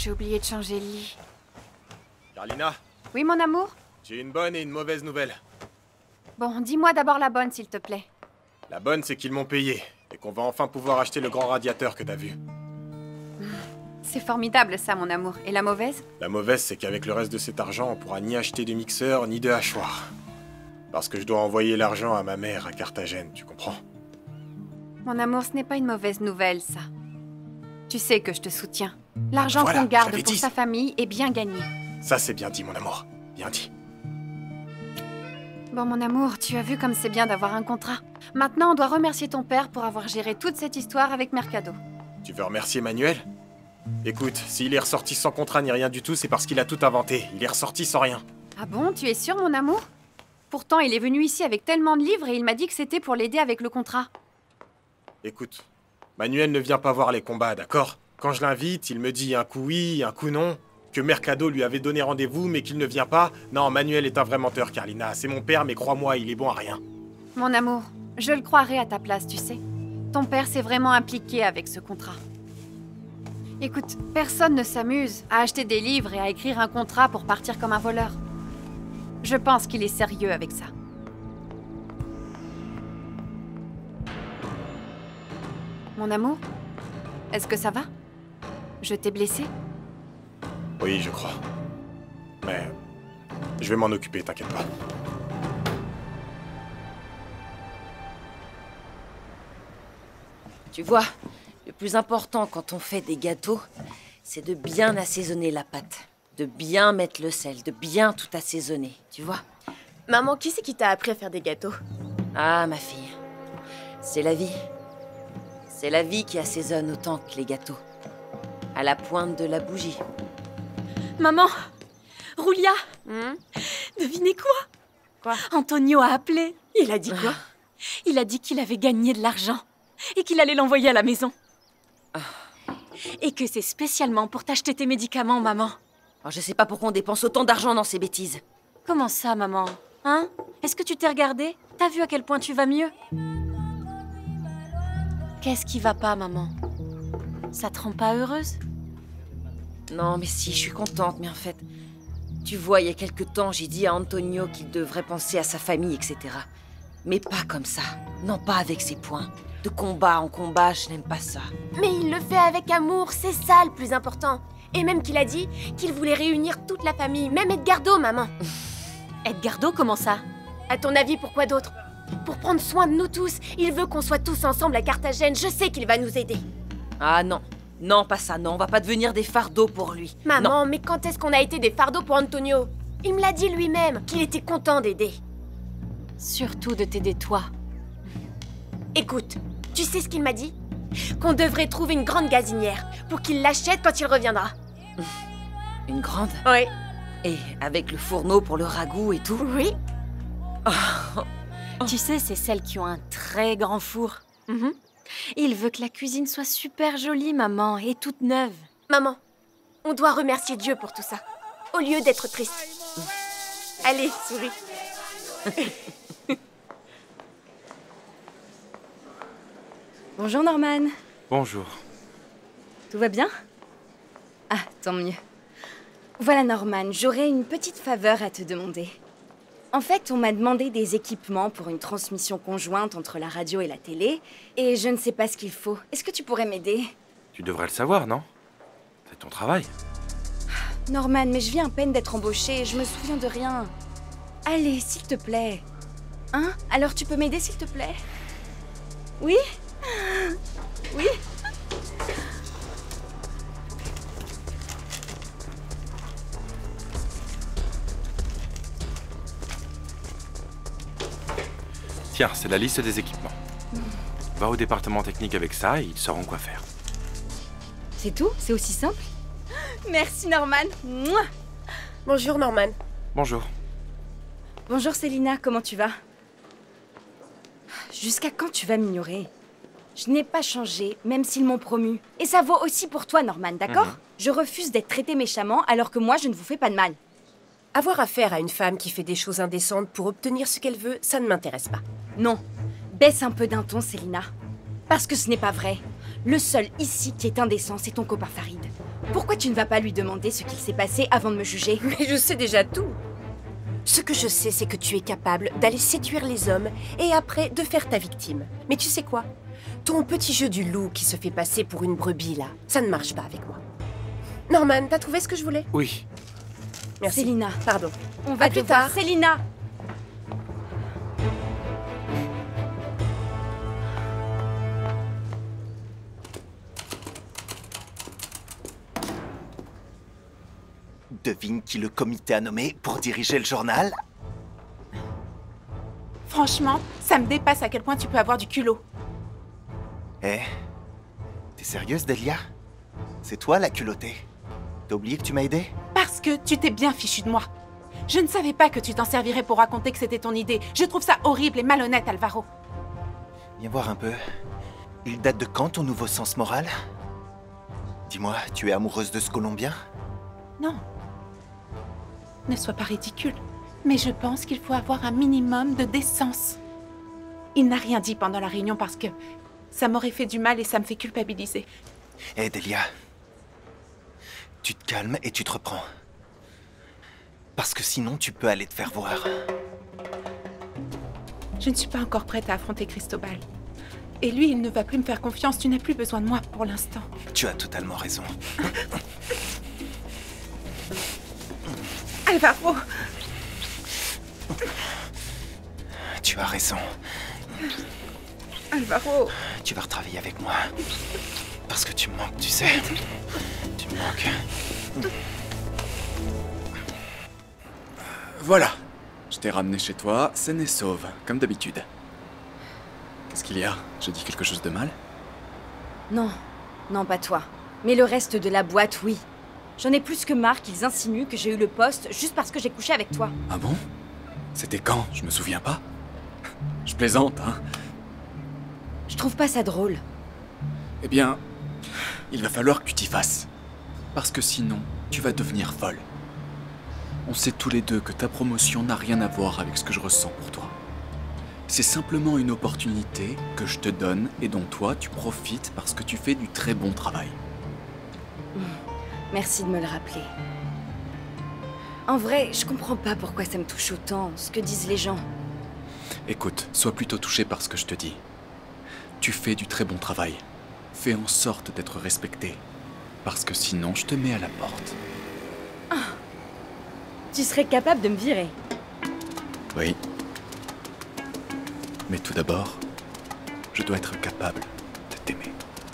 j'ai oublié de changer le lit. Carlina, Oui, mon amour? j'ai une bonne et une mauvaise nouvelle. Bon, dis-moi d'abord la bonne, s'il te plaît. La bonne, c'est qu'ils m'ont payé, et qu'on va enfin pouvoir acheter le grand radiateur que t'as vu. C'est formidable, ça, mon amour. Et la mauvaise? La mauvaise, c'est qu'avec le reste de cet argent, on pourra ni acheter de mixeur, ni de hachoir. Parce que je dois envoyer l'argent à ma mère à Carthagène, tu comprends? Mon amour, ce n'est pas une mauvaise nouvelle, ça. Tu sais que je te soutiens. L'argent Voilà, qu'on garde j'avais pour dit. sa famille est bien gagné. Ça, c'est bien dit, mon amour. Bien dit. Bon, mon amour, tu as vu comme c'est bien d'avoir un contrat. Maintenant, on doit remercier ton père pour avoir géré toute cette histoire avec Mercado. Tu veux remercier Manuel? Écoute, s'il est ressorti sans contrat ni rien du tout, c'est parce qu'il a tout inventé. Il est ressorti sans rien. Ah bon, tu es sûr, mon amour? Pourtant, il est venu ici avec tellement de livres et il m'a dit que c'était pour l'aider avec le contrat. Écoute, Manuel ne vient pas voir les combats, d'accord? Quand je l'invite, il me dit un coup oui, un coup non. Que Mercado lui avait donné rendez-vous, mais qu'il ne vient pas. Non, Manuel est un vrai menteur, Carlina. C'est mon père, mais crois-moi, il est bon à rien. Mon amour, je le croirais à ta place, tu sais. Ton père s'est vraiment impliqué avec ce contrat. Écoute, personne ne s'amuse à acheter des livres et à écrire un contrat pour partir comme un voleur. Je pense qu'il est sérieux avec ça. Mon amour, est-ce que ça va? Je t'ai blessé? Oui, je crois. Mais je vais m'en occuper, t'inquiète pas. Tu vois, le plus important quand on fait des gâteaux, c'est de bien assaisonner la pâte. De bien mettre le sel, de bien tout assaisonner, tu vois? Maman, qui c'est qui t'a appris à faire des gâteaux? Ah, ma fille, c'est la vie. C'est la vie qui assaisonne autant que les gâteaux. À la pointe de la bougie. Maman, Roulia, devinez quoi? Quoi? Antonio a appelé. Il a dit quoi? Il a dit qu'il avait gagné de l'argent et qu'il allait l'envoyer à la maison. Et que c'est spécialement pour t'acheter tes médicaments, maman. Alors, je sais pas pourquoi on dépense autant d'argent dans ces bêtises. Comment ça, maman? Hein? Est-ce que tu t'es regardée? T'as vu à quel point tu vas mieux? Qu'est-ce qui va pas, maman? Ça te rend pas heureuse? Non, mais si, je suis contente, mais en fait... Tu vois, il y a quelque temps, j'ai dit à Antonio qu'il devrait penser à sa famille, etc. Mais pas comme ça. Non, pas avec ses poings. De combat en combat, je n'aime pas ça. Mais il le fait avec amour, c'est ça le plus important. Et même qu'il a dit qu'il voulait réunir toute la famille, même Edgardo, maman. Edgardo, comment ça? À ton avis, pourquoi d'autre? Pour prendre soin de nous tous. Il veut qu'on soit tous ensemble à Carthagène. Je sais qu'il va nous aider. Ah non. Non, pas ça, non. On va pas devenir des fardeaux pour lui. Maman, Non. mais quand est-ce qu'on a été des fardeaux pour Antonio? Il me l'a dit lui-même, qu'il était content d'aider. Surtout de t'aider toi. Écoute, tu sais ce qu'il m'a dit? Qu'on devrait trouver une grande gazinière pour qu'il l'achète quand il reviendra. Une grande? Oui. Et avec le fourneau pour le ragoût et tout? Oui. Tu sais, c'est celles qui ont un très grand four. Il veut que la cuisine soit super jolie, maman, et toute neuve. Maman, on doit remercier Dieu pour tout ça, au lieu d'être triste. Allez, souris. Bonjour Norman. Bonjour. Tout va bien? Ah, tant mieux. Voilà Norman, j'aurais une petite faveur à te demander. En fait, on m'a demandé des équipements pour une transmission conjointe entre la radio et la télé, et je ne sais pas ce qu'il faut. Est-ce que tu pourrais m'aider? Tu devrais le savoir, non? C'est ton travail. Norman, mais je viens à peine d'être embauchée, je me souviens de rien. Allez, s'il te plaît. Hein? Alors tu peux m'aider, s'il te plaît? Oui? Oui? Tiens, c'est la liste des équipements. Va au département technique avec ça et ils sauront quoi faire. C'est tout? C'est aussi simple? Merci Norman. Mouah. Bonjour Norman. Bonjour. Bonjour Célina, comment tu vas? Jusqu'à quand tu vas m'ignorer? Je n'ai pas changé, même s'ils m'ont promu. Et ça vaut aussi pour toi, Norman, d'accord? Je refuse d'être traité méchamment alors que moi, je ne vous fais pas de mal. Avoir affaire à une femme qui fait des choses indécentes pour obtenir ce qu'elle veut, ça ne m'intéresse pas. Non, baisse un peu d'un ton, Célina. Parce que ce n'est pas vrai. Le seul ici qui est indécent, c'est ton copain Farid. Pourquoi tu ne vas pas lui demander ce qu'il s'est passé avant de me juger? Mais je sais déjà tout. Ce que je sais, c'est que tu es capable d'aller séduire les hommes et après de faire ta victime. Mais tu sais quoi? Ton petit jeu du loup qui se fait passer pour une brebis, là, ça ne marche pas avec moi. Norman, t'as trouvé ce que je voulais? Oui. Merci. Célina, Pardon. on va À te plus voir. tard. Célina! Devine qui le comité a nommé pour diriger le journal? Franchement, ça me dépasse à quel point tu peux avoir du culot. Eh? T'es sérieuse, Delia? C'est toi la culottée. T'as oublié que tu m'as aidé? Parce que tu t'es bien fichu de moi. Je ne savais pas que tu t'en servirais pour raconter que c'était ton idée. Je trouve ça horrible et malhonnête, Alvaro. Viens voir un peu. Il date de quand ton nouveau sens moral? Dis-moi, tu es amoureuse de ce Colombien? Non. Ne sois pas ridicule. Mais je pense qu'il faut avoir un minimum de décence. Il n'a rien dit pendant la réunion parce que ça m'aurait fait du mal et ça me fait culpabiliser. Eh, Delia. Tu te calmes et tu te reprends. Parce que sinon, tu peux aller te faire voir. Je ne suis pas encore prête à affronter Cristobal. Et lui, il ne va plus me faire confiance. Tu n'as plus besoin de moi pour l'instant. Tu as totalement raison. Alvaro! Tu as raison. Alvaro! Tu vas retravailler avec moi. Parce que tu me manques, tu sais. Tu me manques. Voilà. Je t'ai ramené chez toi, saine et sauve, comme d'habitude. Qu'est-ce qu'il y a? J'ai dit quelque chose de mal? Non, non, pas toi. Mais le reste de la boîte, oui. J'en ai plus que marre qu'ils insinuent que j'ai eu le poste juste parce que j'ai couché avec toi. Ah bon? C'était quand? Je me souviens pas. Je plaisante, hein? Je trouve pas ça drôle. Eh bien, il va falloir que tu t'y fasses. Parce que sinon, tu vas devenir folle. On sait tous les deux que ta promotion n'a rien à voir avec ce que je ressens pour toi. C'est simplement une opportunité que je te donne et dont toi, tu profites parce que tu fais du très bon travail. Merci de me le rappeler. En vrai, je comprends pas pourquoi ça me touche autant, ce que disent les gens. Écoute, sois plutôt touché par ce que je te dis. Tu fais du très bon travail. Fais en sorte d'être respecté. Parce que sinon, je te mets à la porte. Tu serais capable de me virer. Oui. Mais tout d'abord, je dois être capable de t'aimer.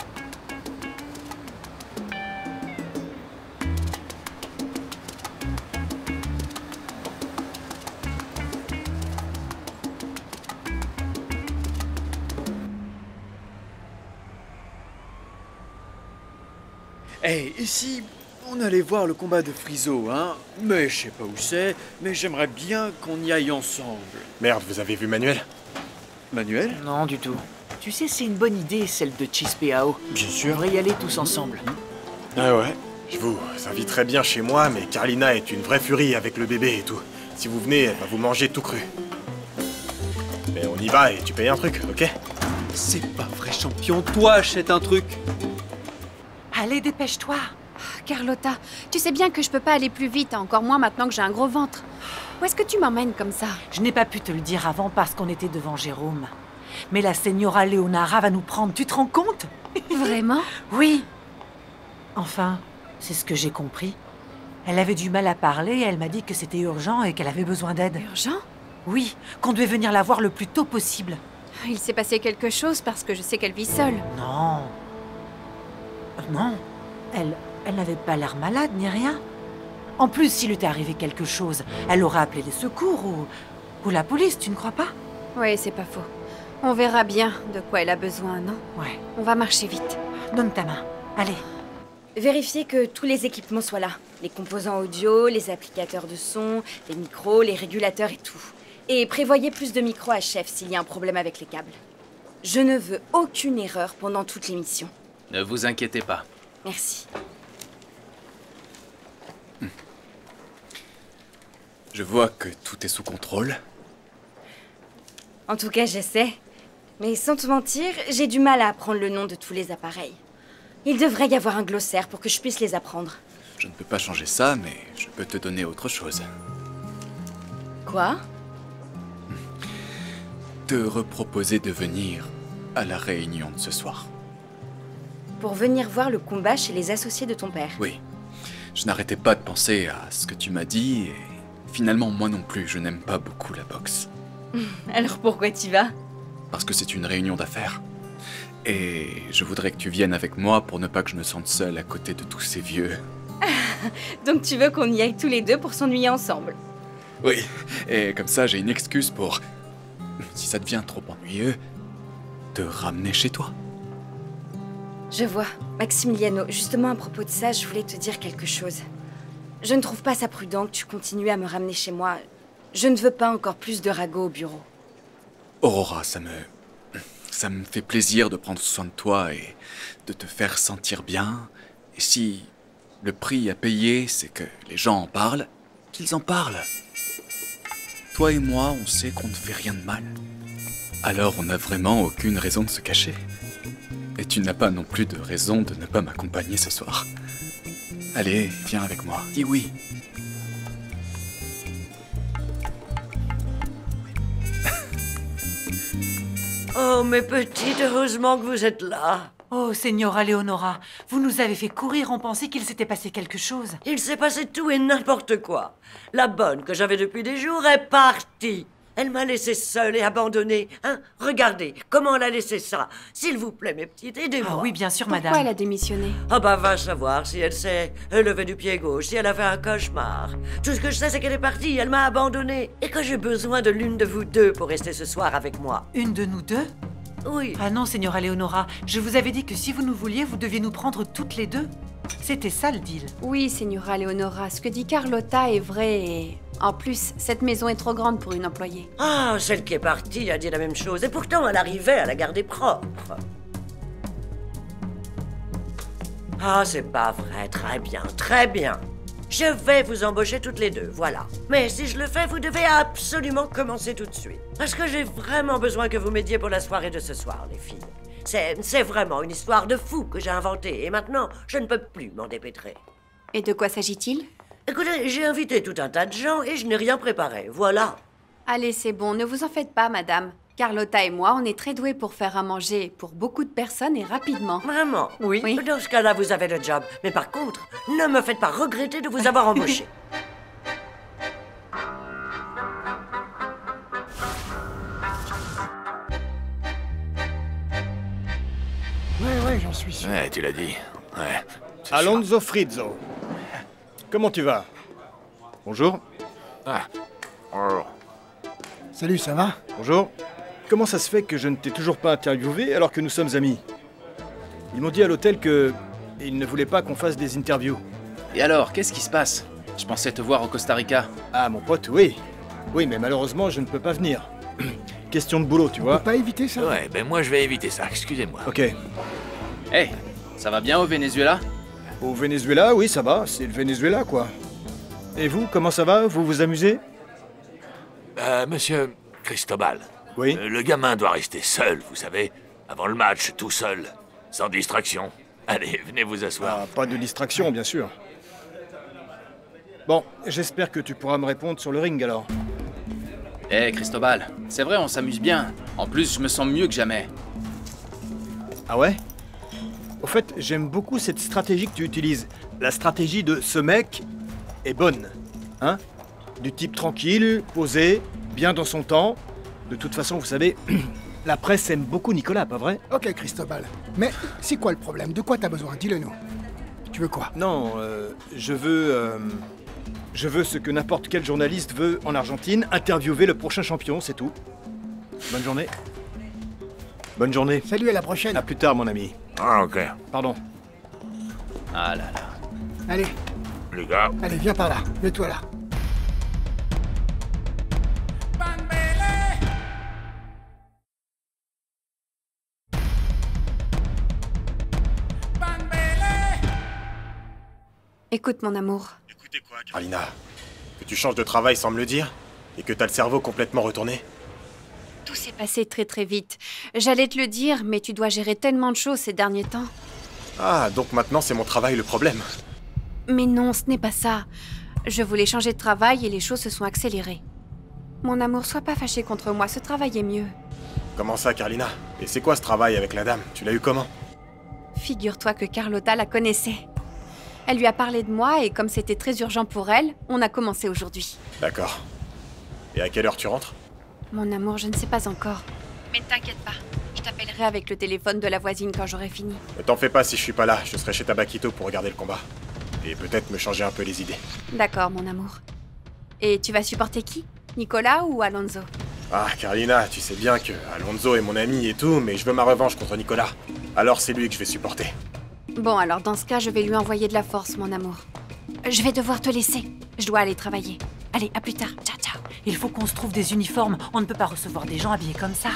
Hey, ici, on allait voir le combat de Friso, hein? Mais je sais pas où c'est, mais j'aimerais bien qu'on y aille ensemble. Merde, vous avez vu Manuel? Manuel? Non, du tout. Tu sais, c'est une bonne idée, celle de Chispeao. Bien On sûr. devrait y aller tous ensemble. Ah ouais. Je vous invite très bien chez moi, mais Carlina est une vraie furie avec le bébé et tout. Si vous venez, elle va vous manger tout cru. Mais on y va et tu payes un truc, ok? C'est pas vrai, champion. Toi, achète un truc. Allez, dépêche-toi. Carlotta, tu sais bien que je peux pas aller plus vite, encore moins maintenant que j'ai un gros ventre. Où est-ce que tu m'emmènes comme ça? Je n'ai pas pu te le dire avant parce qu'on était devant Jérôme. Mais la Señora Leonara va nous prendre, tu te rends compte? Vraiment? Oui. Enfin, c'est ce que j'ai compris. Elle avait du mal à parler et elle m'a dit que c'était urgent et qu'elle avait besoin d'aide. Urgent? Oui, qu'on devait venir la voir le plus tôt possible. Il s'est passé quelque chose parce que je sais qu'elle vit seule. Non. Non. Elle n'avait pas l'air malade ni rien. En plus, s'il lui était arrivé quelque chose, elle aurait appelé les secours ou la police, tu ne crois pas? Oui, c'est pas faux. On verra bien de quoi elle a besoin, non? Ouais. On va marcher vite. Donne ta main. Allez. Vérifiez que tous les équipements soient là. Les composants audio, les applicateurs de son, les micros, les régulateurs et tout. Et prévoyez plus de micros à chef s'il y a un problème avec les câbles. Je ne veux aucune erreur pendant toute l'émission. Ne vous inquiétez pas. Merci. Je vois que tout est sous contrôle. En tout cas, j'essaie. Mais sans te mentir, j'ai du mal à apprendre le nom de tous les appareils. Il devrait y avoir un glossaire pour que je puisse les apprendre. Je ne peux pas changer ça, mais je peux te donner autre chose. Quoi? Te reproposer de venir à la réunion de ce soir. Pour venir voir le combat chez les associés de ton père. Oui. Je n'arrêtais pas de penser à ce que tu m'as dit et finalement moi non plus, je n'aime pas beaucoup la boxe. Alors pourquoi t'y vas? Parce que c'est une réunion d'affaires. Et je voudrais que tu viennes avec moi pour ne pas que je me sente seul à côté de tous ces vieux. Donc tu veux qu'on y aille tous les deux pour s'ennuyer ensemble? Oui, et comme ça j'ai une excuse pour, si ça devient trop ennuyeux, te ramener chez toi. Je vois. Maximiliano, justement à propos de ça, je voulais te dire quelque chose. Je ne trouve pas ça prudent que tu continues à me ramener chez moi. Je ne veux pas encore plus de ragots au bureau. Aurora, ça me fait plaisir de prendre soin de toi et de te faire sentir bien. Et si le prix à payer, c'est que les gens en parlent, qu'ils en parlent. Toi et moi, on sait qu'on ne fait rien de mal. Alors on n'a vraiment aucune raison de se cacher. Et tu n'as pas non plus de raison de ne pas m'accompagner ce soir. Allez, viens avec moi. Dis oui. Oh, mes petites, heureusement que vous êtes là. Oh, Signora Leonora, vous nous avez fait courir, on pensait qu'il s'était passé quelque chose. Il s'est passé tout et n'importe quoi. La bonne que j'avais depuis des jours est partie. Elle m'a laissée seule et abandonnée. Hein? Regardez, comment elle a laissé ça. S'il vous plaît, mes petites, aidez-moi. Ah oui, bien sûr, Pourquoi madame. elle a démissionné? Ah bah, va savoir si elle s'est levée du pied gauche, si elle a fait un cauchemar. Tout ce que je sais, c'est qu'elle est partie, elle m'a abandonnée. Et que j'ai besoin de l'une de vous deux pour rester ce soir avec moi. Une de nous deux? Oui. Ah non, Signora Leonora, je vous avais dit que si vous nous vouliez, vous deviez nous prendre toutes les deux. C'était ça le deal. Oui, Signora Leonora, ce que dit Carlotta est vrai et... En plus, cette maison est trop grande pour une employée. Ah, celle qui est partie a dit la même chose, et pourtant elle arrivait à la garder propre. Ah, c'est pas vrai, très bien, très bien. Je vais vous embaucher toutes les deux, voilà. Mais si je le fais, vous devez absolument commencer tout de suite. Parce que j'ai vraiment besoin que vous m'aidiez pour la soirée de ce soir, les filles. C'est vraiment une histoire de fou que j'ai inventée, et maintenant, je ne peux plus m'en dépêtrer. Et de quoi s'agit-il? Écoutez, j'ai invité tout un tas de gens et je n'ai rien préparé, voilà. Allez, c'est bon, ne vous en faites pas, madame. Carlotta et moi, on est très doués pour faire à manger pour beaucoup de personnes et rapidement. Vraiment? Oui. Dans ce cas-là, vous avez le job. Mais par contre, ne me faites pas regretter de vous avoir embauché. Ouais, j'en suis sûr. Ouais, tu l'as dit. Ouais. Alonso Frizzo. Comment tu vas? Bonjour. Ah. Bonjour. Salut, ça va? Bonjour. Comment ça se fait que je ne t'ai toujours pas interviewé alors que nous sommes amis? Ils m'ont dit à l'hôtel que... ils ne voulaient pas qu'on fasse des interviews. Et alors, qu'est-ce qui se passe? Je pensais te voir au Costa Rica. Ah, mon pote, oui. Oui, mais malheureusement, je ne peux pas venir. Question de boulot, tu vois. On peut pas éviter ça? Ouais, ben moi je vais éviter ça, excusez-moi. Ok. Hey, ça va bien au Venezuela? Au Venezuela, oui, ça va. C'est le Venezuela, quoi. Et vous, comment ça va? Vous vous amusez? Monsieur Cristobal. Oui? Le gamin doit rester seul, vous savez. Avant le match, tout seul. Sans distraction. Allez, venez vous asseoir. Ah, pas de distraction, bien sûr. Bon, j'espère que tu pourras me répondre sur le ring, alors. Eh, Cristobal, c'est vrai, on s'amuse bien. En plus, je me sens mieux que jamais. Ah ouais? Au fait, j'aime beaucoup cette stratégie que tu utilises. La stratégie de ce mec est bonne. Hein? Du type tranquille, posé, bien dans son temps. De toute façon, vous savez, la presse aime beaucoup Nicolas, pas vrai? Ok, Cristobal. Mais c'est quoi le problème? De quoi t'as besoin? Dis-le-nous. Tu veux quoi? Non, je veux ce que n'importe quel journaliste veut en Argentine, interviewer le prochain champion, c'est tout. Bonne journée. Bonne journée. Salut, à la prochaine. À plus tard, mon ami. Ah, ok. Pardon. Ah là là. Allez. Les gars. Allez, viens par là. Mets-toi là. Écoute, mon amour. Écoutez quoi, Carlina? Que tu changes de travail sans me le dire? Et que t'as le cerveau complètement retourné? Tout s'est passé très très vite. J'allais te le dire, mais tu dois gérer tellement de choses ces derniers temps. Ah, donc maintenant c'est mon travail le problème. Mais non, ce n'est pas ça. Je voulais changer de travail et les choses se sont accélérées. Mon amour, sois pas fâché contre moi, ce travail est mieux. Comment ça, Carlina? Et c'est quoi ce travail avec la dame? Tu l'as eu comment? Figure-toi que Carlotta la connaissait. Elle lui a parlé de moi et comme c'était très urgent pour elle, on a commencé aujourd'hui. D'accord. Et à quelle heure tu rentres? Mon amour, je ne sais pas encore. Mais ne t'inquiète pas, je t'appellerai avec le téléphone de la voisine quand j'aurai fini. Ne t'en fais pas si je suis pas là, je serai chez Tabakito pour regarder le combat. Et peut-être me changer un peu les idées. D'accord, mon amour. Et tu vas supporter qui? Nicolas ou Alonso? Ah, Carlina, tu sais bien que Alonso est mon ami et tout, mais je veux ma revanche contre Nicolas. Alors c'est lui que je vais supporter. Bon, alors dans ce cas, je vais lui envoyer de la force, mon amour. Je vais devoir te laisser. Je dois aller travailler. Allez, à plus tard. Ciao, ciao. Il faut qu'on se trouve des uniformes. On ne peut pas recevoir des gens habillés comme ça.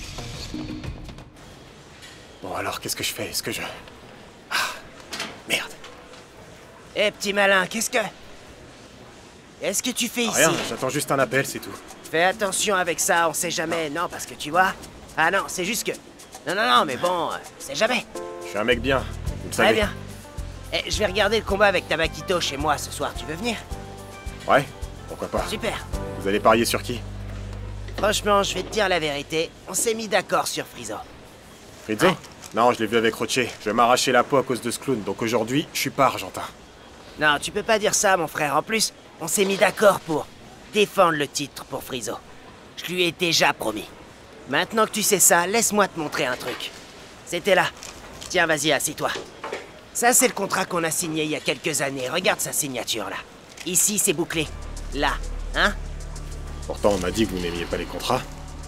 Bon, alors qu'est-ce que je fais? Est-ce que je... Ah, merde. Eh, petit malin, qu'est-ce que tu fais ici? Rien, j'attends juste un appel, c'est tout. Fais attention avec ça, on sait jamais. Non, parce que tu vois... Ah non, c'est juste que... Non, mais bon, c'est jamais. Je suis un mec bien, vous le savez. Très bien. Eh, je vais regarder le combat avec Tabakito chez moi ce soir, tu veux venir? Ouais, pourquoi pas. Super. Vous allez parier sur qui? Franchement, je vais te dire la vérité, on s'est mis d'accord sur Frizo. Frizo? Ouais. Non, je l'ai vu avec Rocher. Je vais m'arracher la peau à cause de ce clown, donc aujourd'hui, je suis pas argentin. Non, tu peux pas dire ça, mon frère. En plus, on s'est mis d'accord pour défendre le titre pour Frizo. Je lui ai déjà promis. Maintenant que tu sais ça, laisse-moi te montrer un truc. C'était là. Tiens, vas-y, assis-toi. Ça, c'est le contrat qu'on a signé il y a quelques années. Regarde sa signature, là. Ici, c'est bouclé. Là, hein? Pourtant, on m'a dit que vous n'aimiez pas les contrats.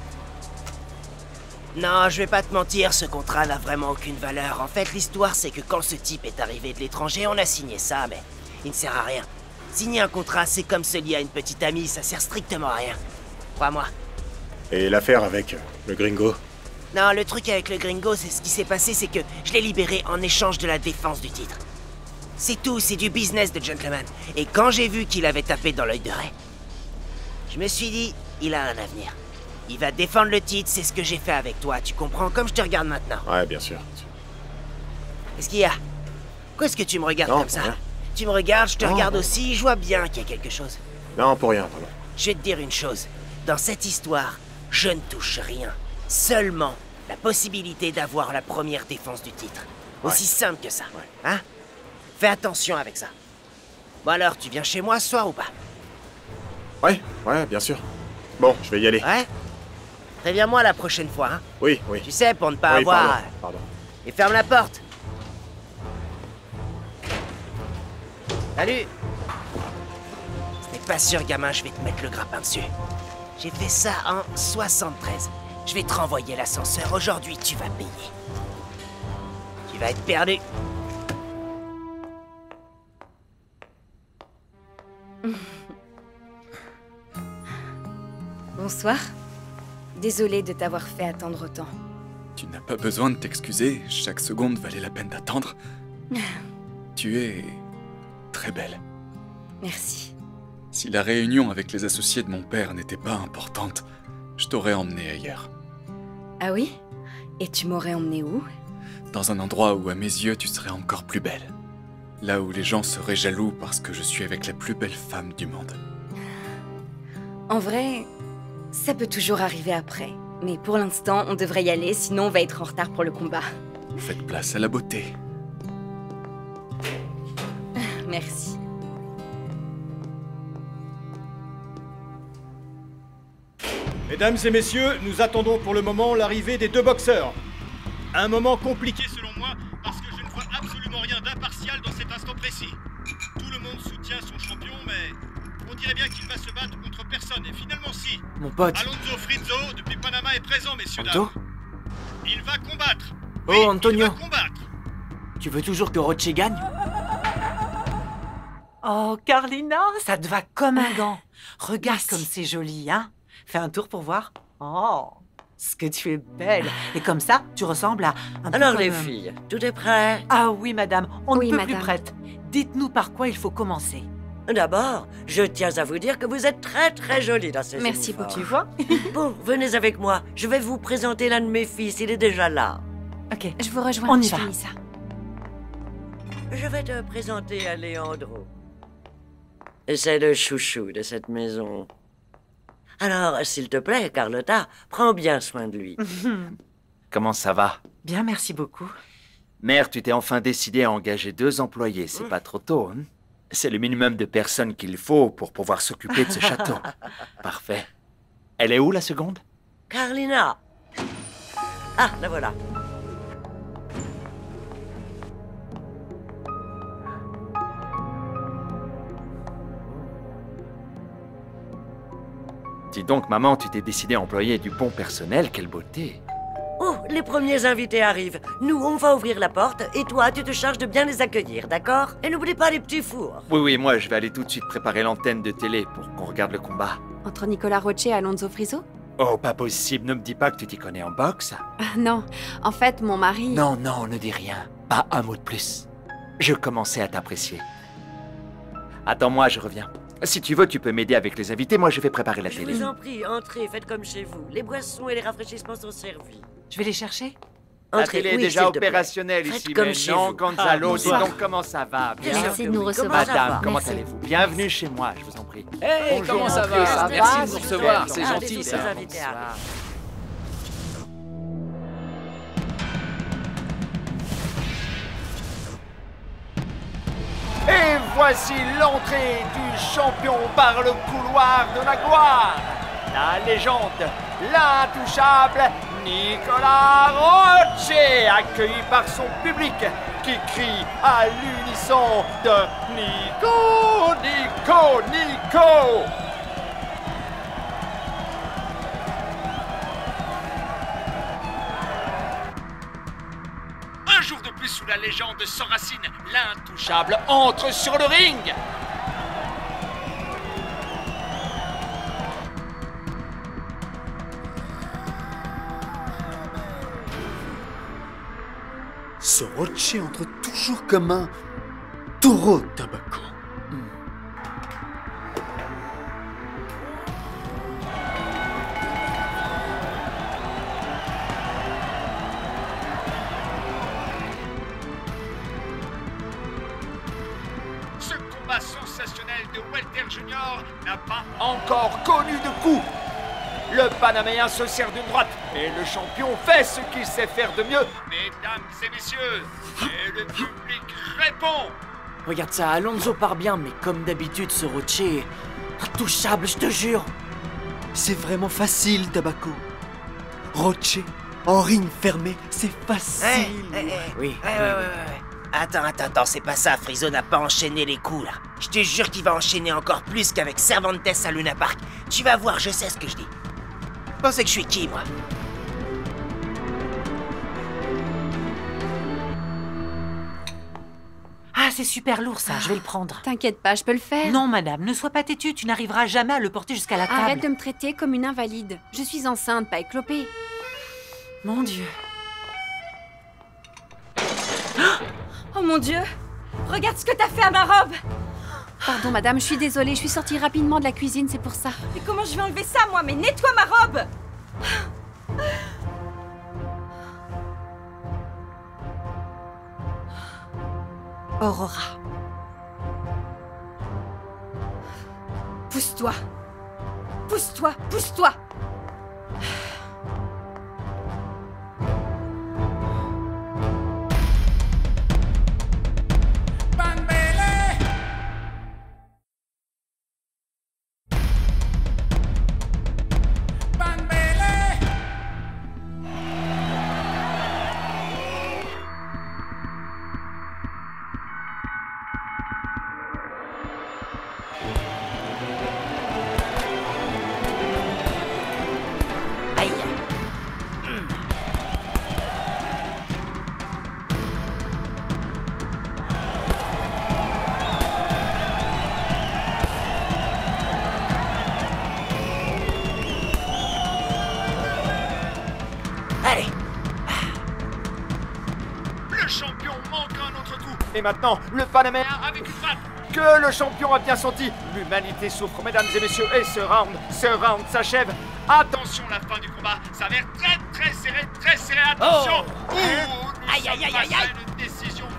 Non, je vais pas te mentir, ce contrat n'a vraiment aucune valeur. En fait, l'histoire, c'est que quand ce type est arrivé de l'étranger, on a signé ça, mais il ne sert à rien. Signer un contrat, c'est comme se lier à une petite amie, ça sert strictement à rien. Crois-moi. Et l'affaire avec le gringo? Non, le truc avec le gringo, c'est ce qui s'est passé, c'est que je l'ai libéré en échange de la défense du titre. C'est tout, c'est du business de gentleman. Et quand j'ai vu qu'il avait tapé dans l'œil de Ray, je me suis dit, il a un avenir. Il va défendre le titre, c'est ce que j'ai fait avec toi, tu comprends? Comme je te regarde maintenant. Ouais, bien sûr. Qu'est-ce qu'il y a? Pourquoi est-ce que tu me regardes comme ça? Rien. Tu me regardes, je te regarde aussi, je vois bien qu'il y a quelque chose. Non, pour rien, pardon. Je vais te dire une chose. Dans cette histoire, je ne touche rien. Seulement la possibilité d'avoir la première défense du titre. Aussi simple que ça. Hein? Fais attention avec ça. Bon alors, tu viens chez moi ce soir ou pas? Ouais, bien sûr. Bon, je vais y aller. Ouais? Préviens-moi la prochaine fois, hein? Oui. Tu sais, pour ne pas avoir... Pardon. Et ferme la porte. Salut! Ce n'est pas sûr, gamin, je vais te mettre le grappin dessus. J'ai fait ça en 73. Je vais te renvoyer l'ascenseur. Aujourd'hui, tu vas payer. Tu vas être perdu. Bonsoir. Désolée de t'avoir fait attendre autant. Tu n'as pas besoin de t'excuser, chaque seconde valait la peine d'attendre. Tu es... très belle. Merci. Si la réunion avec les associés de mon père n'était pas importante, je t'aurais emmené ailleurs. Ah oui? Et tu m'aurais emmené où? Dans un endroit où, à mes yeux, tu serais encore plus belle. Là où les gens seraient jaloux parce que je suis avec la plus belle femme du monde. En vrai, ça peut toujours arriver après. Mais pour l'instant, on devrait y aller, sinon on va être en retard pour le combat. Faites place à la beauté. Merci. Mesdames et messieurs, nous attendons pour le moment l'arrivée des deux boxeurs. Un moment compliqué selon moi, parce que je ne vois absolument rien d'impartial dans cet instant précis. Tout le monde soutient son champion, mais on dirait bien qu'il va se battre contre personne. Et finalement, si. Mon pote. Alonso Frizo, depuis Panama, est présent, messieurs Anto? dames. Il va combattre. Oh, Oui, Antonio. il va combattre. Tu veux toujours que Roche gagne? Oh, Carlina, ça te va comme un gant. Regarde comme c'est joli, hein? Fais un tour pour voir. Oh, ce que tu es belle. Et comme ça, tu ressembles à un peu Alors comme... les filles, tout est prêt? Ah oui, madame, on Oui, ne peut madame. plus prête. Dites-nous par quoi il faut commencer. D'abord, je tiens à vous dire que vous êtes très très jolie dans ces Merci uniformes. beaucoup. Tu vois? Bon, venez avec moi. Je vais vous présenter l'un de mes fils. Il est déjà là. Ok, Je vous rejoins. On y je va. finis ça. je vais te présenter Alejandro. C'est le chouchou de cette maison. Alors, s'il te plaît, Carlotta, prends bien soin de lui. Comment ça va? Bien, merci beaucoup. Mère, tu t'es enfin décidé à engager 2 employés, c'est pas trop tôt, hein? C'est le minimum de personnes qu'il faut pour pouvoir s'occuper de ce château. Parfait. Elle est où, la seconde? Carlina. Ah, la voilà. Dis donc, maman, tu t'es décidé à employer du bon personnel, quelle beauté. Oh, les premiers invités arrivent. Nous, on va ouvrir la porte et toi, tu te charges de bien les accueillir, d'accord? Et n'oublie pas les petits fours. Oui, moi, je vais aller tout de suite préparer l'antenne de télé pour qu'on regarde le combat. Entre Nicolas Roche et Alonso Friso? Oh, pas possible, ne me dis pas que tu t'y connais en boxe. Non, en fait, mon mari... Non, ne dis rien. Pas un mot de plus. Je commençais à t'apprécier. Attends-moi, je reviens. Si tu veux, tu peux m'aider avec les invités, moi je vais préparer la télé. Je vous en prie, entrez, faites comme chez vous. Les boissons et les rafraîchissements sont servis. Je vais les chercher. La Entrez, télé est oui, déjà s'il te plaît. opérationnelle Faites ici comme chez maintenant. vous. Gonzalo, dis bonsoir. donc comment ça va? Bien sûr Merci que de nous oui. recevoir. Comment ça Madame, va? comment Merci. allez-vous? Bienvenue chez moi, je vous en prie. Hey, Bonjour, comment ça entrez, va? Merci de nous recevoir, c'est Ah, gentil des ça. invités arrivent. Et voici l'entrée du champion par le couloir de la gloire. La légende, l'intouchable Nicolas Roche, accueilli par son public qui crie à l'unisson de Nico, Nico, Nico. Un jour de plus sous la légende s'enracine, l'intouchable entre sur le ring. Ce Roche entre toujours comme un taureau de tabaco. Ce combat sensationnel de Welter Junior n'a pas encore connu de coup. Le Panaméen se sert d'une droite et le champion fait ce qu'il sait faire de mieux. Mesdames et messieurs, et le public répond. Regarde ça, Alonso part bien, mais comme d'habitude, ce Roche est intouchable, je te jure. C'est vraiment facile, Tabaco. Roche, en ring fermé, c'est facile. Oui. Attends, c'est pas ça, Friso n'a pas enchaîné les coups, là. Je te jure qu'il va enchaîner encore plus qu'avec Cervantes à Luna Park. Tu vas voir, je sais ce que je dis. Pensez que je suis qui, moi? Ah, c'est super lourd ça, je vais le prendre. T'inquiète pas, je peux le faire. Non, madame, ne sois pas têtue, tu n'arriveras jamais à le porter jusqu'à la table. Arrête de me traiter comme une invalide. Je suis enceinte, pas éclopée. Mon Dieu. Oh mon Dieu! Regarde ce que t'as fait à ma robe! Pardon, madame, je suis désolée, je suis sortie rapidement de la cuisine, c'est pour ça. Mais comment je vais enlever ça, moi? Mais nettoie ma robe! Aurora. Pousse-toi! Pousse-toi! Pousse-toi! Le champion manque un autre coup. Et maintenant, le Panaméen avec une frappe que le champion a bien senti. L'humanité souffre, mesdames et messieurs, et ce round s'achève. Attention, la fin du combat s'avère très serré, attention. Aïe, aïe, aïe, aïe, aïe. Une décision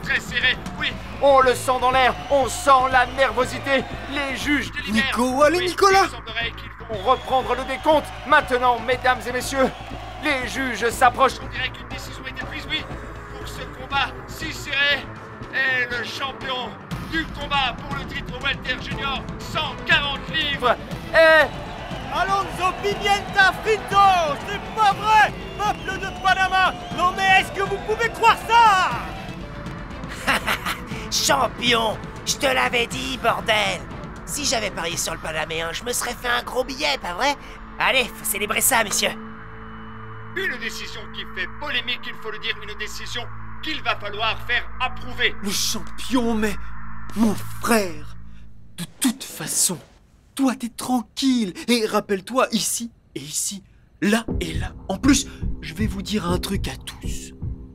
très serré. Oui, on le sent dans l'air, on sent la nervosité. Les juges délibèrent. Nico, allez, Oui, Nicolas! Il semblerait qu'ils vont reprendre le décompte. Maintenant, mesdames et messieurs, les juges s'approchent. On dirait qu'une décision a été prise, oui, pour ce combat si serré. Et le champion du combat pour le titre Welter Junior, 140 livres, est... Alonso Pimienta Frito! C'est pas vrai! Peuple de Panama! Non mais est-ce que vous pouvez croire ça? Champion! Je te l'avais dit, bordel! Si j'avais parié sur le Panaméen, je me serais fait un gros billet, pas vrai? Allez, faut célébrer ça, messieurs! Une décision qui fait polémique, il faut le dire, une décision qu'il va falloir faire approuver. Le champion, mais... Mon frère! De toute façon, toi t'es tranquille. Et rappelle-toi, ici et ici, là et là. En plus, je vais vous dire un truc à tous.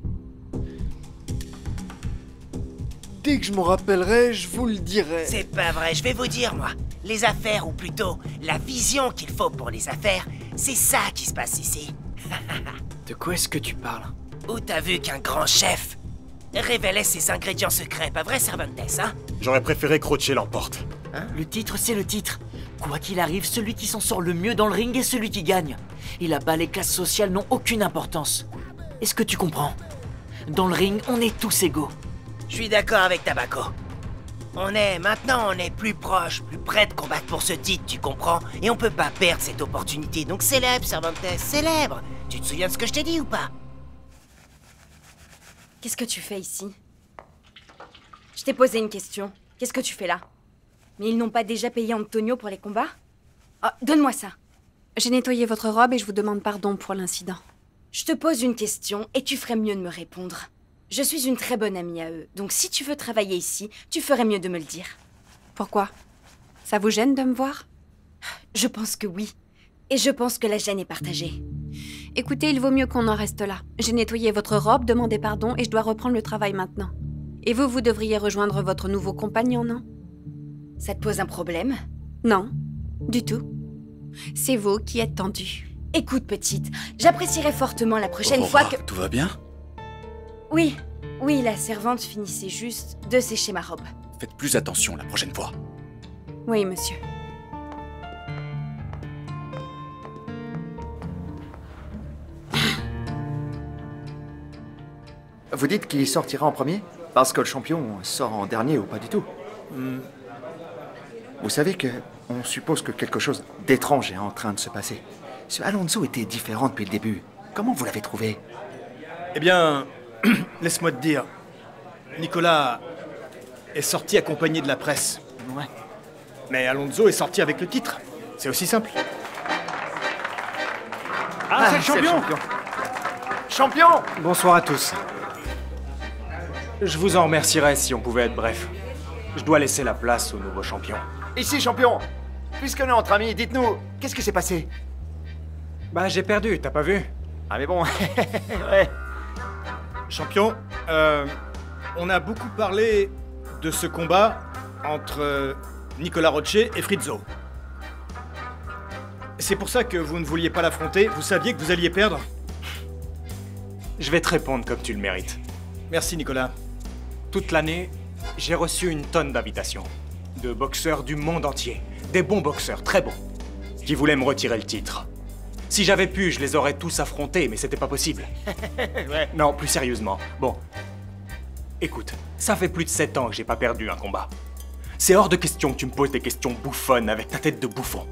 Dès que je m'en rappellerai, je vous le dirai. C'est pas vrai, je vais vous dire, moi. Les affaires, ou plutôt, la vision qu'il faut pour les affaires, c'est ça qui se passe ici. De quoi est-ce que tu parles? Où t'as vu qu'un grand chef révélait ses ingrédients secrets, pas vrai, Cervantes, hein? J'aurais préféré Croce l'emporte. Hein? Le titre, c'est le titre. Quoi qu'il arrive, celui qui s'en sort le mieux dans le ring est celui qui gagne. Et là-bas, les classes sociales n'ont aucune importance. Est-ce que tu comprends? Dans le ring, on est tous égaux. Je suis d'accord avec Tabaco. Maintenant, on est plus proche, plus près de combattre pour ce titre, tu comprends? Et on peut pas perdre cette opportunité, donc célèbre, Cervantes, célèbre! Tu te souviens de ce que je t'ai dit ou pas? Qu'est-ce que tu fais ici? Je t'ai posé une question. Qu'est-ce que tu fais là? Mais ils n'ont pas déjà payé Antonio pour les combats? Oh, donne-moi ça. J'ai nettoyé votre robe et je vous demande pardon pour l'incident. Je te pose une question et tu ferais mieux de me répondre. Je suis une très bonne amie à eux, donc si tu veux travailler ici, tu ferais mieux de me le dire. Pourquoi? Ça vous gêne de me voir? Je pense que oui. Et je pense que la gêne est partagée. Écoutez, il vaut mieux qu'on en reste là. J'ai nettoyé votre robe, demandé pardon et je dois reprendre le travail maintenant. Et vous devriez rejoindre votre nouveau compagnon, non? Ça te pose un problème? Non, du tout. C'est vous qui êtes tendue. Écoute, petite, j'apprécierais fortement la prochaine fois que... Tout va bien? Oui, la servante finissait juste de sécher ma robe. Faites plus attention la prochaine fois. Oui, monsieur. Vous dites qu'il sortira en premier? Parce que le champion sort en dernier ou pas du tout? Vous savez que on suppose que quelque chose d'étrange est en train de se passer. Ce Alonso était différent depuis le début. Comment vous l'avez trouvé? Eh bien, laisse-moi te dire. Nicolas est sorti accompagné de la presse. Ouais. Mais Alonso est sorti avec le titre. C'est aussi simple. Ah, c'est le champion! Champion! Bonsoir à tous. Je vous en remercierais si on pouvait être bref. Je dois laisser la place au nouveau champion. Ici, champion! Puisqu'on est entre amis, dites-nous, qu'est-ce qui s'est passé? Bah, j'ai perdu, t'as pas vu? Ah mais bon, ouais. Champion, on a beaucoup parlé de ce combat entre Nicolas Roche et Frizzo. C'est pour ça que vous ne vouliez pas l'affronter? Vous saviez que vous alliez perdre? Je vais te répondre comme tu le mérites. Merci, Nicolas. Toute l'année, j'ai reçu une tonne d'invitations. De boxeurs du monde entier. Des bons boxeurs, très bons. Qui voulaient me retirer le titre. Si j'avais pu, je les aurais tous affrontés, mais c'était pas possible. Ouais. Non, plus sérieusement. Bon. Écoute, ça fait plus de 7 ans que j'ai pas perdu un combat. C'est hors de question que tu me poses des questions bouffonnes avec ta tête de bouffon.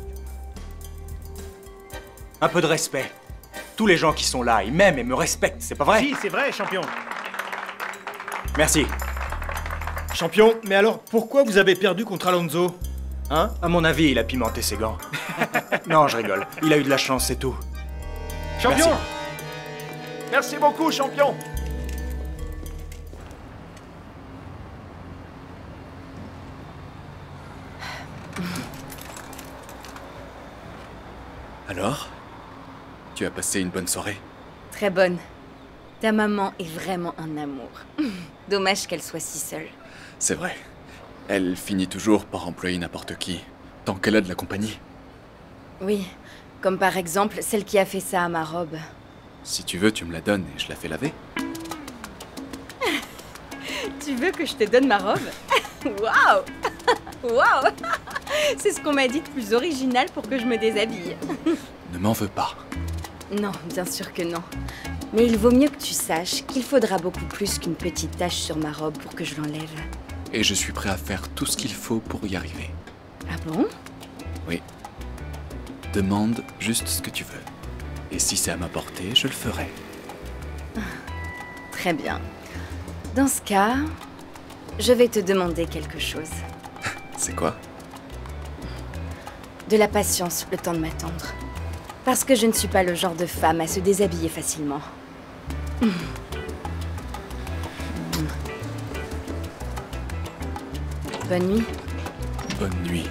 Un peu de respect. Tous les gens qui sont là, ils m'aiment et me respectent, c'est pas vrai? Si, c'est vrai, champion. Merci. Champion, mais alors pourquoi vous avez perdu contre Alonso? Hein? À mon avis, il a pimenté ses gants. Non, je rigole. Il a eu de la chance, c'est tout. Champion! Merci. Merci beaucoup, champion! Alors? Tu as passé une bonne soirée? Très bonne. Ta maman est vraiment un amour. Dommage qu'elle soit si seule. C'est vrai. Elle finit toujours par employer n'importe qui, tant qu'elle a de la compagnie. Oui, comme par exemple celle qui a fait ça à ma robe. Si tu veux, tu me la donnes et je la fais laver. Tu veux que je te donne ma robe? Waouh! Waouh! C'est ce qu'on m'a dit de plus original pour que je me déshabille. Ne m'en veux pas. Non, bien sûr que non. Mais il vaut mieux que tu saches qu'il faudra beaucoup plus qu'une petite tache sur ma robe pour que je l'enlève. Et je suis prêt à faire tout ce qu'il faut pour y arriver. Ah bon? Oui. Demande juste ce que tu veux. Et si c'est à ma portée, je le ferai. Très bien. Dans ce cas, je vais te demander quelque chose. C'est quoi? De la patience, le temps de m'attendre. Parce que je ne suis pas le genre de femme à se déshabiller facilement. Bonne nuit. Bonne nuit.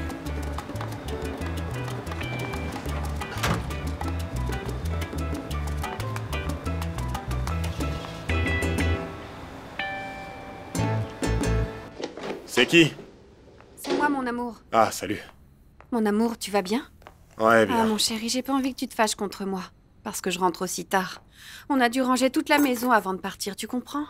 C'est qui? C'est moi, mon amour. Ah, salut. Mon amour, tu vas bien? Ouais, bien. Ah, mon chéri, j'ai pas envie que tu te fâches contre moi. Parce que je rentre aussi tard. On a dû ranger toute la maison avant de partir, tu comprends?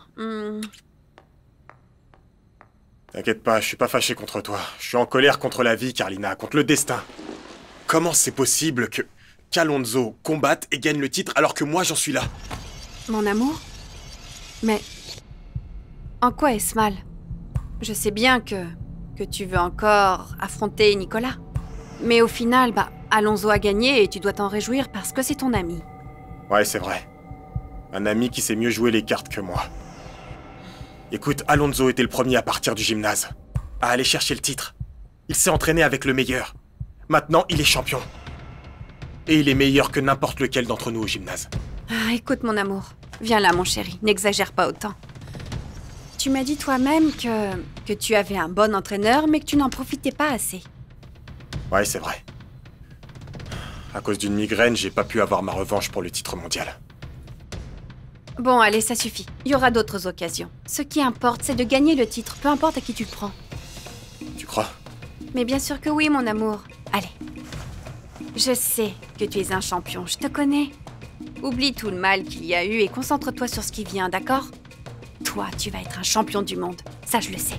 T'inquiète pas, je suis pas fâché contre toi. Je suis en colère contre la vie, Carlina, contre le destin. Comment c'est possible qu'Alonso combatte et gagne le titre alors que moi j'en suis là? Mon amour? Mais... en quoi est-ce mal? Je sais bien que tu veux encore affronter Nicolas. Mais au final, Alonso a gagné et tu dois t'en réjouir parce que c'est ton ami. Ouais, c'est vrai. Un ami qui sait mieux jouer les cartes que moi. Écoute, Alonso était le premier à partir du gymnase, à aller chercher le titre. Il s'est entraîné avec le meilleur. Maintenant, il est champion. Et il est meilleur que n'importe lequel d'entre nous au gymnase. Ah, écoute, mon amour. Viens là, mon chéri. N'exagère pas autant. Tu m'as dit toi-même que tu avais un bon entraîneur, mais que tu n'en profitais pas assez. Ouais, c'est vrai. À cause d'une migraine, j'ai pas pu avoir ma revanche pour le titre mondial. Bon, allez, ça suffit. Il y aura d'autres occasions. Ce qui importe, c'est de gagner le titre, peu importe à qui tu le prends. Tu crois? Mais bien sûr que oui, mon amour. Allez. Je sais que tu es un champion, je te connais. Oublie tout le mal qu'il y a eu et concentre-toi sur ce qui vient, d'accord? Toi, tu vas être un champion du monde. Ça, je le sais.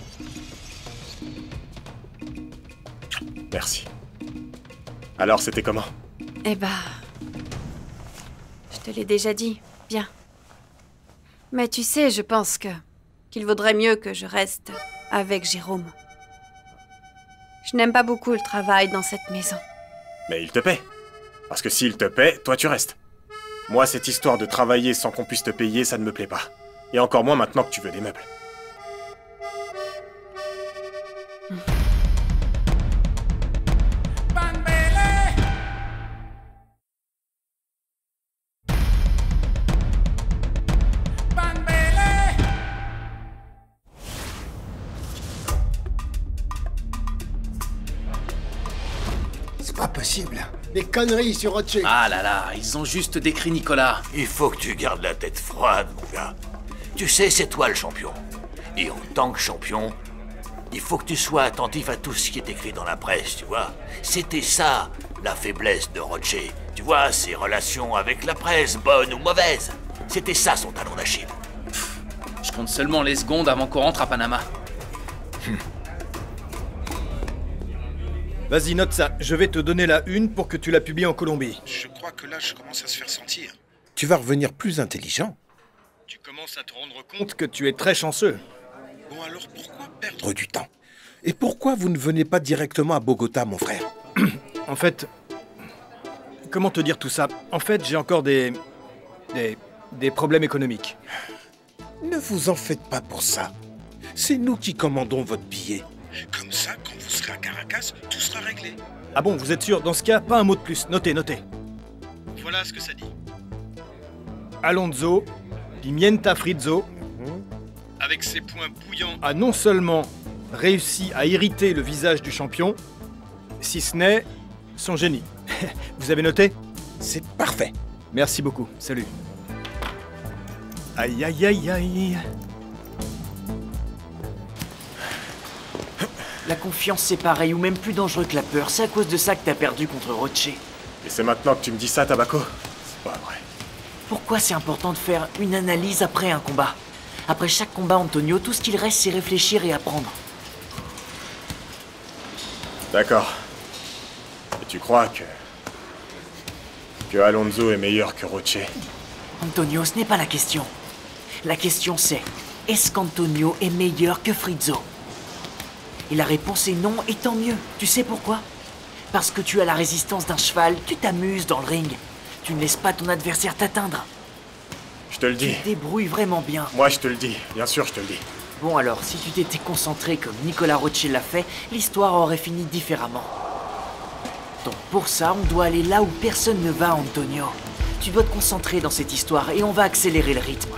Merci. Alors, c'était comment? Eh ben... je te l'ai déjà dit. Bien. Mais tu sais, je pense qu'il vaudrait mieux que je reste avec Jérôme. Je n'aime pas beaucoup le travail dans cette maison. Mais il te paie. Parce que s'il te paie, toi tu restes. Moi, cette histoire de travailler sans qu'on puisse te payer, ça ne me plaît pas. Et encore moins maintenant que tu veux des meubles. C'est pas possible. Des conneries sur Rothschild. Ah là là, ils ont juste décrit Nicolas. Il faut que tu gardes la tête froide, mon gars. Tu sais, c'est toi le champion. Et en tant que champion, il faut que tu sois attentif à tout ce qui est écrit dans la presse, tu vois. C'était ça, la faiblesse de Rothschild. Tu vois, ses relations avec la presse, bonnes ou mauvaises. C'était ça son talon d'Achille. Je compte seulement les secondes avant qu'on rentre à Panama. Vas-y, note ça. Je vais te donner la une pour que tu la publies en Colombie. Je crois que là, je commence à se faire sentir. Tu vas revenir plus intelligent. Tu commences à te rendre compte que tu es très chanceux. Bon, alors pourquoi perdre Trop du temps. Et pourquoi vous ne venez pas directement à Bogota, mon frère? En fait... comment te dire tout ça? En fait, j'ai encore des problèmes économiques. Ne vous en faites pas pour ça. C'est nous qui commandons votre billet. Comme ça, quand vous serez à Caracas, tout sera réglé. Ah bon, vous êtes sûr? Dans ce cas, pas un mot de plus. Notez, notez. Voilà ce que ça dit. Alonso, Pimienta Frizzo, avec ses poings bouillants, a non seulement réussi à irriter le visage du champion, si ce n'est son génie. Vous avez noté? C'est parfait. Merci beaucoup. Salut. Aïe, aïe, aïe, aïe. La confiance, c'est pareil, ou même plus dangereux que la peur. C'est à cause de ça que t'as perdu contre Rothschild. Et c'est maintenant que tu me dis ça, Tabaco? C'est pas vrai. Pourquoi c'est important de faire une analyse après un combat? Après chaque combat, Antonio, tout ce qu'il reste, c'est réfléchir et apprendre. D'accord. Et tu crois que Alonso est meilleur que Roche? Antonio, ce n'est pas la question. La question c'est, est-ce qu'Antonio est meilleur que Frizzo? Et la réponse est non, et tant mieux. Tu sais pourquoi? Parce que tu as la résistance d'un cheval, tu t'amuses dans le ring. Tu ne laisses pas ton adversaire t'atteindre. Je te le dis. Tu te débrouilles vraiment bien. Moi, je te le dis. Bien sûr, je te le dis. Bon alors, si tu t'étais concentré comme Nicolas Roche l'a fait, l'histoire aurait fini différemment. Donc pour ça, on doit aller là où personne ne va, Antonio. Tu dois te concentrer dans cette histoire et on va accélérer le rythme.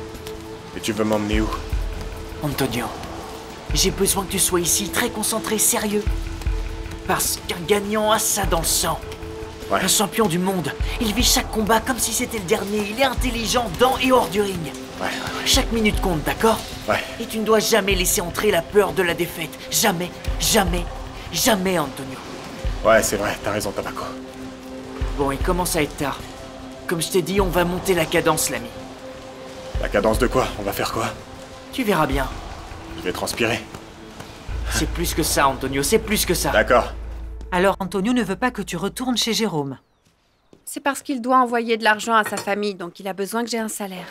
Et tu veux m'emmener où? Antonio, j'ai besoin que tu sois ici, très concentré, sérieux. Parce qu'un gagnant a ça dans le sang. Ouais. Un champion du monde, il vit chaque combat comme si c'était le dernier. Il est intelligent dans et hors du ring. Ouais. Chaque minute compte, d'accord? Ouais. Et tu ne dois jamais laisser entrer la peur de la défaite. Jamais, jamais, jamais, Antonio. Ouais, c'est vrai, t'as raison, Tabaco. Bon, il commence à être tard. Comme je t'ai dit, on va monter la cadence, l'ami. La cadence de quoi? On va faire quoi? Tu verras bien. Je vais transpirer. C'est plus que ça, Antonio, c'est plus que ça. D'accord. Alors, Antonio ne veut pas que tu retournes chez Jérôme. C'est parce qu'il doit envoyer de l'argent à sa famille, donc il a besoin que j'ai un salaire.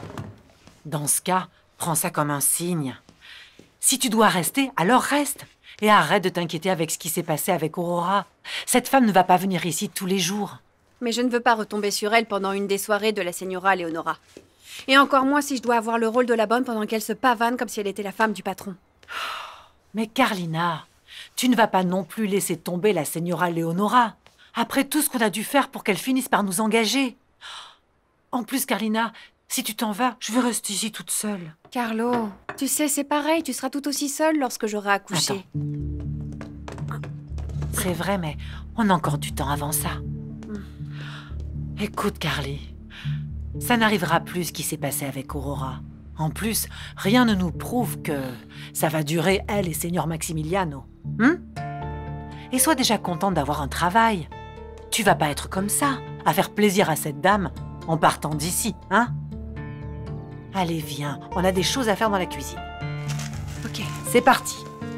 Dans ce cas, prends ça comme un signe. Si tu dois rester, alors reste. Et arrête de t'inquiéter avec ce qui s'est passé avec Aurora. Cette femme ne va pas venir ici tous les jours. Mais je ne veux pas retomber sur elle pendant une des soirées de la Señora Leonora. Et encore moins si je dois avoir le rôle de la bonne pendant qu'elle se pavane comme si elle était la femme du patron. Mais Carlina, tu ne vas pas non plus laisser tomber la Señora Leonora. Après tout ce qu'on a dû faire pour qu'elle finisse par nous engager. En plus, Carlina, si tu t'en vas, je vais rester ici toute seule. Carlo, tu sais, c'est pareil, tu seras tout aussi seule lorsque j'aurai accouché. Attends. C'est vrai, mais on a encore du temps avant ça. Écoute, Carly, ça n'arrivera plus ce qui s'est passé avec Aurora. En plus, rien ne nous prouve que ça va durer, elle et Seigneur Maximiliano. Et sois déjà contente d'avoir un travail. Tu vas pas être comme ça, à faire plaisir à cette dame en partant d'ici, hein? Allez, viens, on a des choses à faire dans la cuisine. Ok, c'est parti.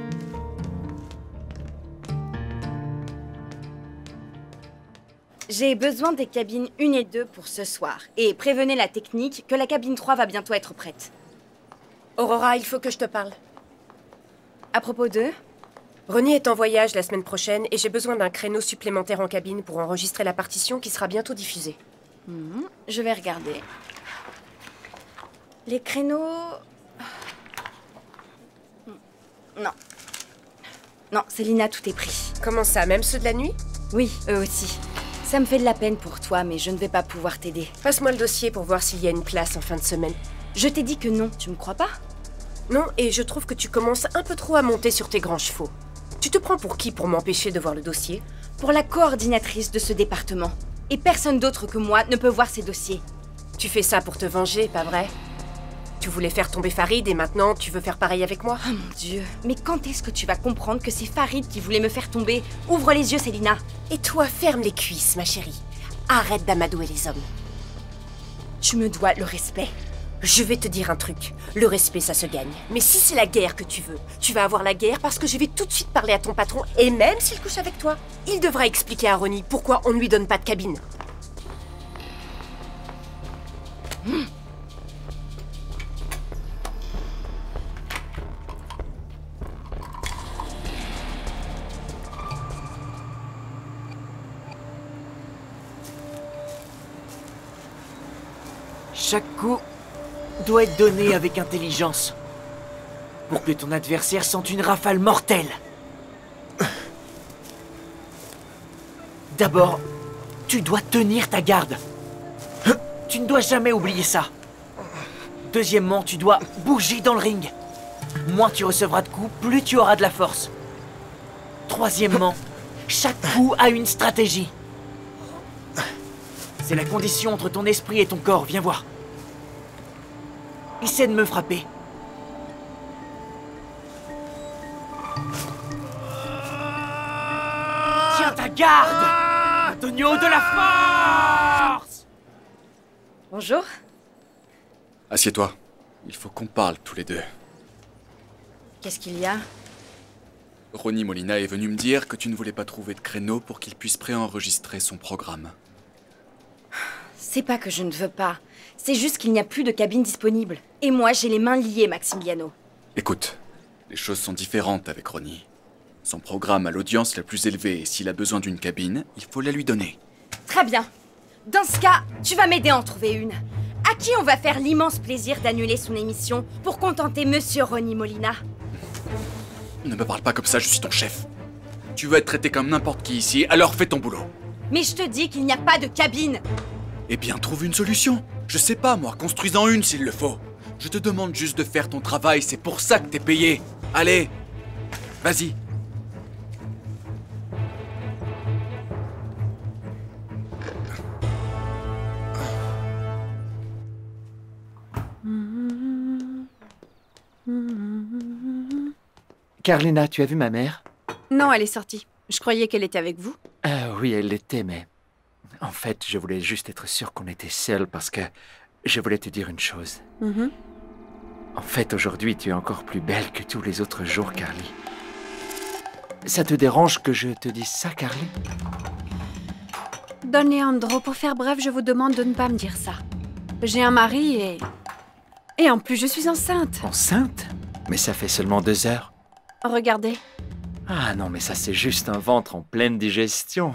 J'ai besoin des cabines 1 et 2 pour ce soir. Et prévenez la technique que la cabine 3 va bientôt être prête. Aurora, il faut que je te parle. À propos de... Ronnie est en voyage la semaine prochaine et j'ai besoin d'un créneau supplémentaire en cabine pour enregistrer la partition qui sera bientôt diffusée. Je vais regarder. Les créneaux... Non. Non, Célina, tout est pris. Comment ça, même ceux de la nuit? Oui, eux aussi. Ça me fait de la peine pour toi, mais je ne vais pas pouvoir t'aider. Passe-moi le dossier pour voir s'il y a une place en fin de semaine. Je t'ai dit que non, tu me crois pas? Non, et je trouve que tu commences un peu trop à monter sur tes grands chevaux. Tu te prends pour qui pour m'empêcher de voir le dossier? Pour la coordinatrice de ce département. Et personne d'autre que moi ne peut voir ces dossiers. Tu fais ça pour te venger, pas vrai? Tu voulais faire tomber Farid et maintenant tu veux faire pareil avec moi? Oh mon Dieu. Mais quand est-ce que tu vas comprendre que c'est Farid qui voulait me faire tomber? Ouvre les yeux, Célina. Et toi, ferme les cuisses, ma chérie. Arrête d'amadouer les hommes. Tu me dois le respect. Je vais te dire un truc. Le respect, ça se gagne. Mais si c'est la guerre que tu veux, tu vas avoir la guerre parce que je vais tout de suite parler à ton patron. Et même s'il couche avec toi, il devra expliquer à Ronnie pourquoi on ne lui donne pas de cabine. Chaque coup doit être donné avec intelligence pour que ton adversaire sente une rafale mortelle. D'abord, tu dois tenir ta garde. Tu ne dois jamais oublier ça. Deuxièmement, tu dois bouger dans le ring. Moins tu recevras de coups, plus tu auras de la force. Troisièmement, chaque coup a une stratégie. C'est la condition entre ton esprit et ton corps, viens voir. Essaie de me frapper. Tiens ta garde, Antonio, de la force! Bonjour. Assieds-toi. Il faut qu'on parle tous les deux. Qu'est-ce qu'il y a? Ronnie Molina est venu me dire que tu ne voulais pas trouver de créneau pour qu'il puisse préenregistrer son programme. C'est pas que je ne veux pas. C'est juste qu'il n'y a plus de cabine disponible. Et moi, j'ai les mains liées, Maximiliano. Écoute, les choses sont différentes avec Ronnie. Son programme a l'audience la plus élevée et s'il a besoin d'une cabine, il faut la lui donner. Très bien. Dans ce cas, tu vas m'aider à en trouver une. À qui on va faire l'immense plaisir d'annuler son émission pour contenter Monsieur Ronnie Molina? Ne me parle pas comme ça, je suis ton chef. Tu veux être traité comme n'importe qui ici, alors fais ton boulot. Mais je te dis qu'il n'y a pas de cabine. Eh bien, trouve une solution. Je sais pas, moi, construis-en une s'il le faut. Je te demande juste de faire ton travail, c'est pour ça que t'es payé. Allez, vas-y. Carlina, tu as vu ma mère? Non, elle est sortie. Je croyais qu'elle était avec vous. Oui, elle l'était, mais... En fait, je voulais juste être sûr qu'on était seuls parce que je voulais te dire une chose. En fait, aujourd'hui, tu es encore plus belle que tous les autres jours, Carly. Ça te dérange que je te dise ça, Carly? Don Leandro, pour faire bref, je vous demande de ne pas me dire ça. J'ai un mari et... Et en plus, je suis enceinte. Enceinte? Mais ça fait seulement 2 heures. Regardez. Ah non, mais ça, c'est juste un ventre en pleine digestion.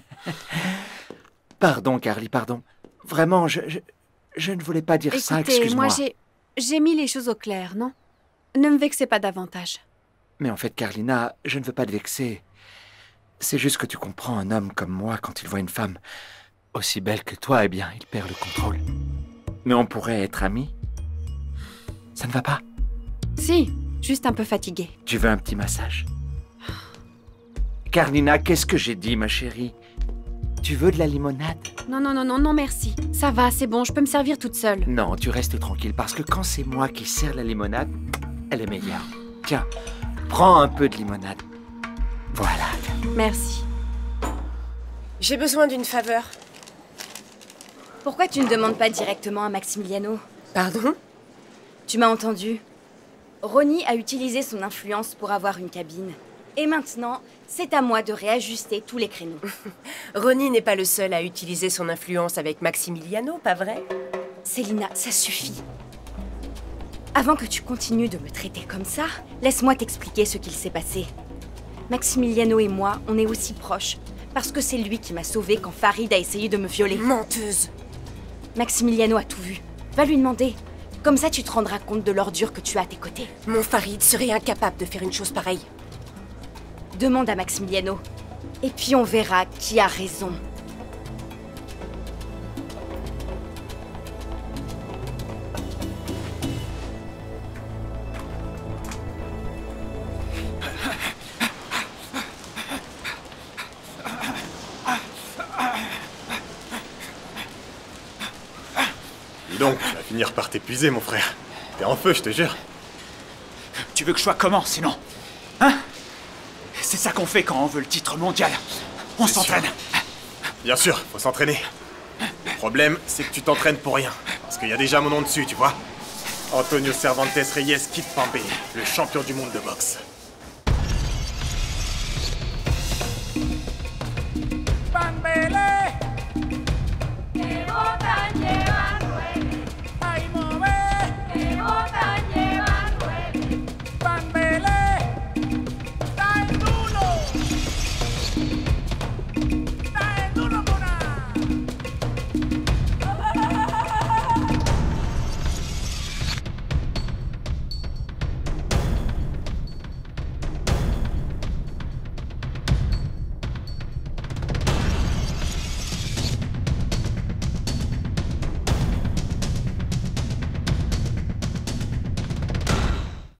Pardon, Carly, pardon. Vraiment, je ne voulais pas dire ça, excuse-moi. Moi, j'ai mis les choses au clair, non? Ne me vexez pas davantage. Mais en fait, Carlina, je ne veux pas te vexer. C'est juste que tu comprends, un homme comme moi, quand il voit une femme aussi belle que toi, eh bien, il perd le contrôle. Mais on pourrait être amis? Ça ne va pas? Si, juste un peu fatiguée. Tu veux un petit massage? Carlina, qu'est-ce que j'ai dit, ma chérie? Tu veux de la limonade? Non, non, non, non, non, merci. Ça va, c'est bon, je peux me servir toute seule. Non, tu restes tranquille, parce que quand c'est moi qui sers la limonade, elle est meilleure. Tiens, prends un peu de limonade. Voilà. Merci. J'ai besoin d'une faveur. Pourquoi tu ne demandes pas directement à Maximiliano? Pardon? Tu m'as entendu. Ronnie a utilisé son influence pour avoir une cabine. Et maintenant, c'est à moi de réajuster tous les créneaux. Ronnie n'est pas le seul à utiliser son influence avec Maximiliano, pas vrai? Célina, ça suffit. Avant que tu continues de me traiter comme ça, laisse-moi t'expliquer ce qu'il s'est passé. Maximiliano et moi, on est aussi proches, parce que c'est lui qui m'a sauvée quand Farid a essayé de me violer. Menteuse! Maximiliano a tout vu. Va lui demander. Comme ça, tu te rendras compte de l'ordure que tu as à tes côtés. Mon Farid serait incapable de faire une chose pareille. Demande à Maximiliano. Et puis on verra qui a raison. Dis donc, tu vas finir par t'épuiser, mon frère. T'es en feu, je te jure. Tu veux que je sois comment, sinon? Hein? C'est ça qu'on fait quand on veut le titre mondial. On s'entraîne. Bien sûr, faut s'entraîner. Le problème, c'est que tu t'entraînes pour rien. Parce qu'il y a déjà mon nom dessus, tu vois. Antonio Cervantes Reyes Kid Pambe, le champion du monde de boxe. Pambele!